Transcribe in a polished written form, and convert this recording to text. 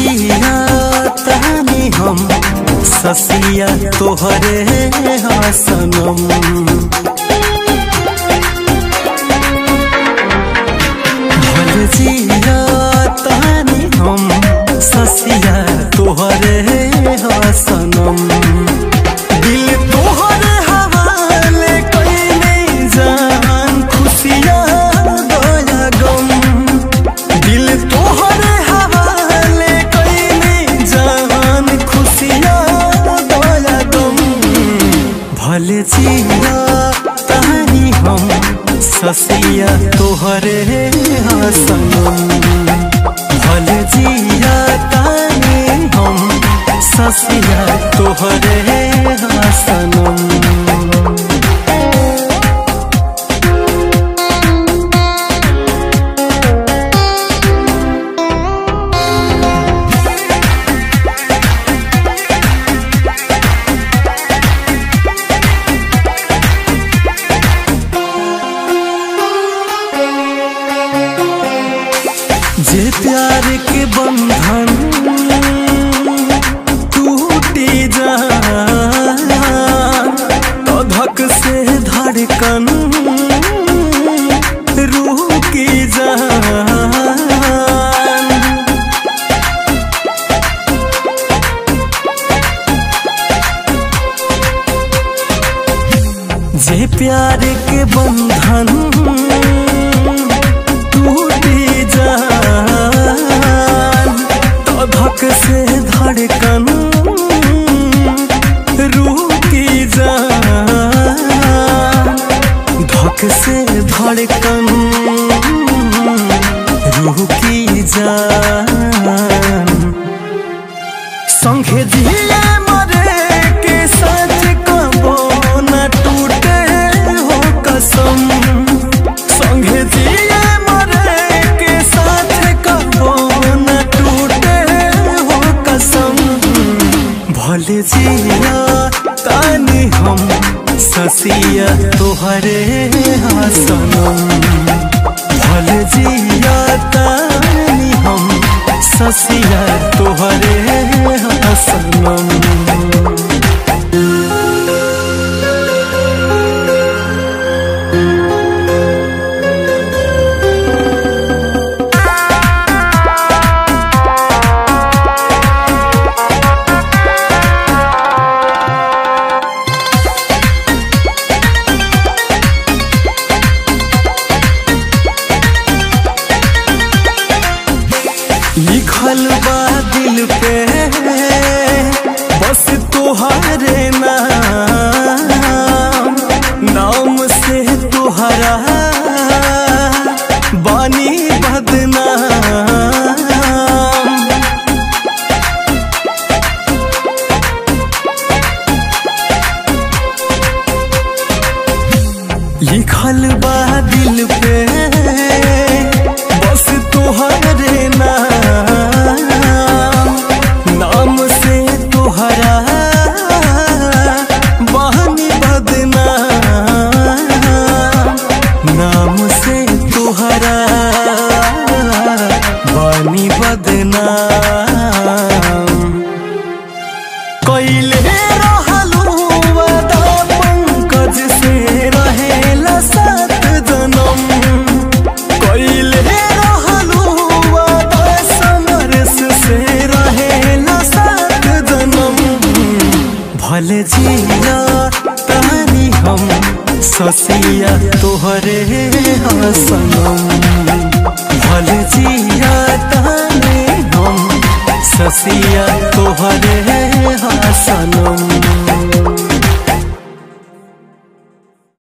जिया तानी हम ससिया तोहरे सनम। भल जिया तानी हम ससिया तोहरे सनम। दिल तोहरे हवाले कइले जान खुशियाँ दया गम। दिल तोहरे हवाले कइले जान खुशियाँ दया गम। भले जिया तानी हम ससिया तोहरे सनम। भले जिया तानी हम ससिया तोहरे सनम। जे प्यार के बंधन टूटी जान तो धक से धड़कन रुकी जान। जे प्यार के बंधन टूटी जान तो धक से धड़कन रुकी जान। धक से धड़कन रुकी जान। संगे जिए मरे के सच कबो न टूटे हो कसम। संगे जिए मरे के साथ कबो न टूटे हो कसम। भले जिया तानी हम ससिया तोहरे सनम। भले जिया तानी हम ससिया तोहरे सनम। लिखल बा दिल पे बस तोहरे नाम। नाम से तोहरा बानी बदनाम। लिखल बा दिल पे बस तोहरे नाम से तोहरा बहानी बदनाम। नाम से तोहरा बानी बदनाम। कइले रहलू वादा पंकज से रहेला सात जन्म। कइले रहलू वादा समरस से रहेला सात जन्म। भले जिया तानी हम ससिया तोहरे सनम। भले जिया तानी हम ससिया तोहरे सनम।